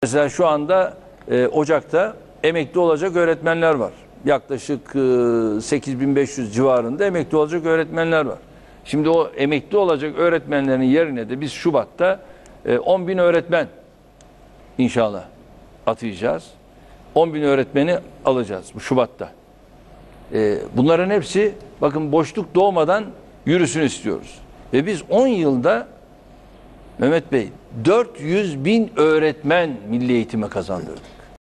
Mesela şu anda Ocak'ta emekli olacak öğretmenler var. Yaklaşık 8500 civarında emekli olacak öğretmenler var. Şimdi o emekli olacak öğretmenlerin yerine de biz Şubat'ta 10.000 öğretmen inşallah atayacağız. 10.000 öğretmeni alacağız bu Şubat'ta. Bunların hepsi bakın boşluk doğmadan yürüsün istiyoruz. Ve biz 10 yılda Mehmet Bey 400.000 öğretmen milli eğitime kazandırdık.